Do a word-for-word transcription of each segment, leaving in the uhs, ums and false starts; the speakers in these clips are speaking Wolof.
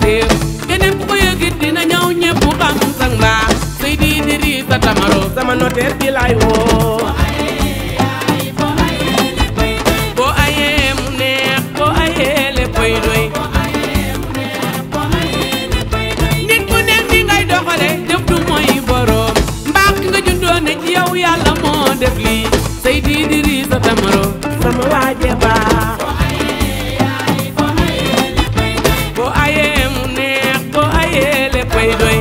réew keneen ku ko yëgit dina ñëw ñëpp xam sang mbaa Seydi Idrissa Tamaro sama notaire bi laay woo boo ayee mu neex boo ayee léppay doy nit ku nekk ni ngay doxale def du mooy boroom mbaax ki nga juddoo ne ci yow yàlla moo def lii Seydi Idrissa Tamaro sama waaje baax boo ayee mu neex boo ayee léppay doy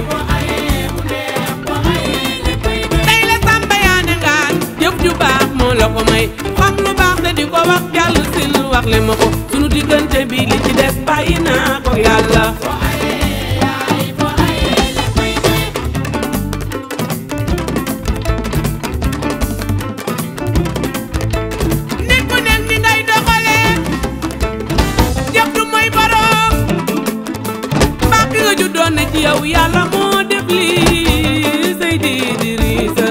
tey la Samba yaane ngaan jëf ju baax moo la ko may xam lu baax te di ko wax jàll sil wax le ma ko sunu diggante bi li ci des bàyyi naa ko yàlla nit ku nekk ni ngay doxale jëf du mooy borom mbaax ki nga juddoon ne ci yow yàlla moo def lii Seydi Idrissa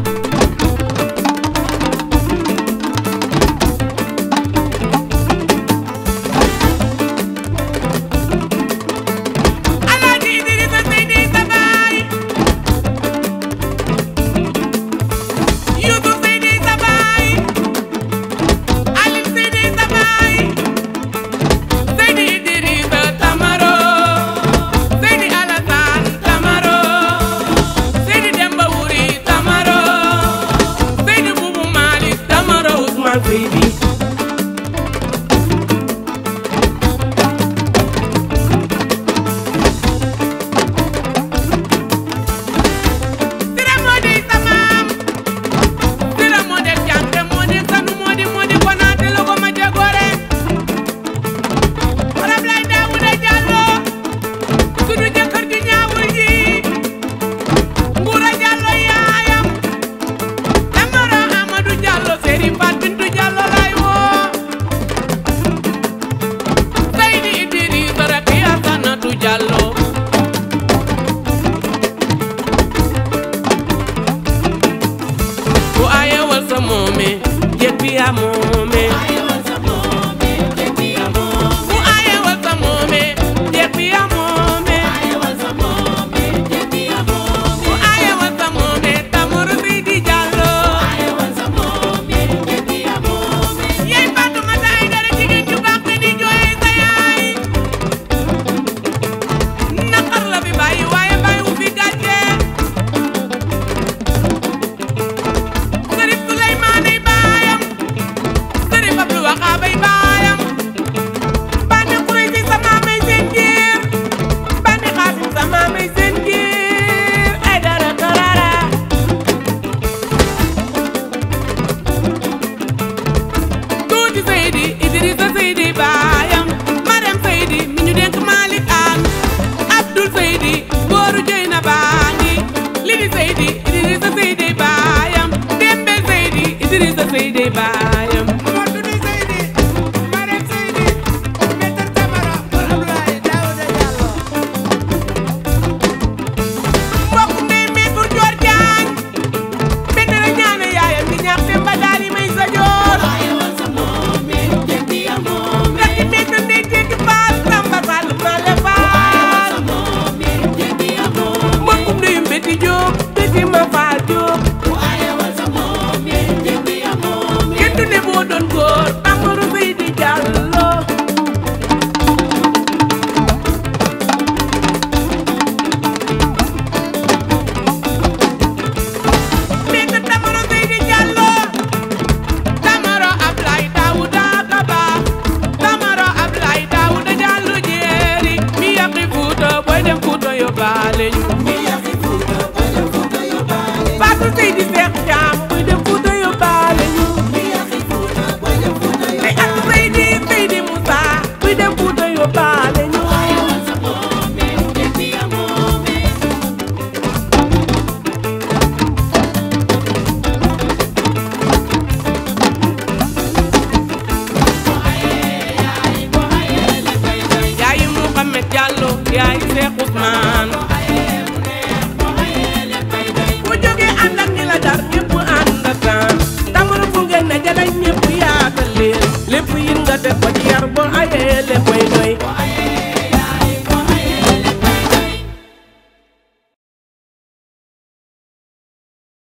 Alaaji Idrissa Seydi sa baay Yusuf Seydi sa baay Alioune Seydi sa baay Seydi Idrissa Tamaro Seydi Alassane Tamaro Seydi Demba Wuri Tamaro Seydi Boubou Malick Tamaro Ousmane Seydi Sira moo di sa maam Sira moo del jànte moo di sanu moo di moo di konaate lu ko ma jagoore Arab lay Daawuda Jallo sunu jëkkër ju ñaawul ji Nguura Jallo yaayam Tamaro Amadou Jallo Seri Fat Bintu Jallo lay woo Seydi Idrissa Racky Asanatu Jallo bu ayewal sa moome jëg bi yaa moome bu ayewal sa moome jëg bi yaa moome bu ayewal sa moome Tamaro Seydi Jallo yey Fatoumata Aïdara jigéen ju baax te di jooy sa yaay naqar la fi bàyyi waaye bàyyi wu fi gàcce Sërif Souleymane ay baayam Sërif Abdou Wahab ay baayam Bandi Kureysi sa maamay seen giir Bandi Xaasim sa maamay seen giir Aïdara Karara tuuti Seydi Idrissa Seydi baayam Mariam Seydi mi ñu dénk Malick Anne Abdoul Seydi góoru Jeyna baangi Lidi Seydi Idrissa Seydi baayam Dembe Seydi Idrissa Seydi baayam mbokk ndey Maître Dior Diagne benn la ñaane yaayam di ñaax Demba daal yi may sa joor rakki Maître Ndeye Jéggi Fall Samba Sall Male Fall mbokkum ndeyu Mbeti Diop Mbeti ma Fall Diop kenn du ne boo doon góor Tamaro Seydi Jallo Maître Tamaro Seydi Jallo Tamaro Ablaye Daouda Kaba Tamaro Ablaye Daouda Jallo jeeri mi yaqi Fuuta boy dem Fuuta yóbbaale ñu Fatou Seydi Seex Caam boy dem Fuuta yóbbaale ñu ay ak Seydi Seydi Moussa boy dem Fuuta yóbbaale ñu yaayu Mouhamed Diallo yaayu Seex Ousmane